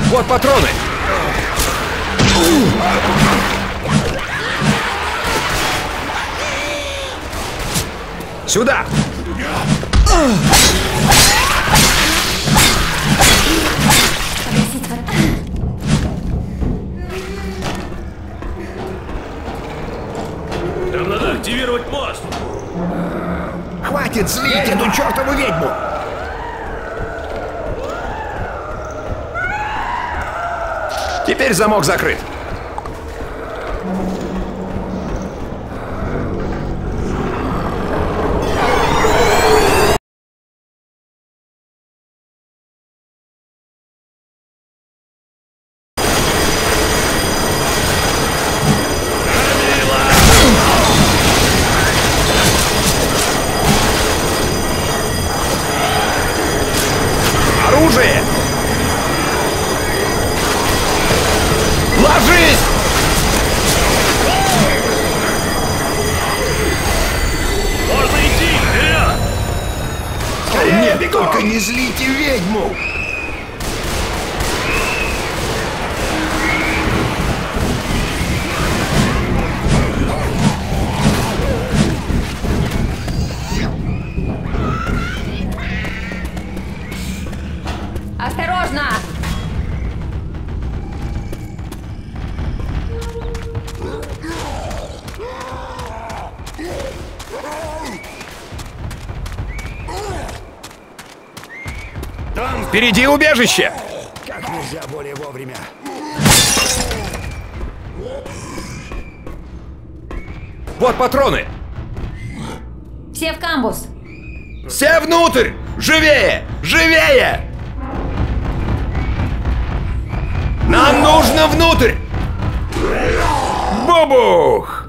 Вот патроны! Сюда! Нам надо активировать мост! Хватит злить эту чертову ведьму! Теперь замок закрыт. Оружие! Ложись! Можно идти! Вперед! Нет, только не злите ведьму! Осторожно! Впереди убежище! Как нельзя более вовремя. Вот патроны! Все в камбус! Все внутрь! Живее! Живее! Нам нужно внутрь! Бубух!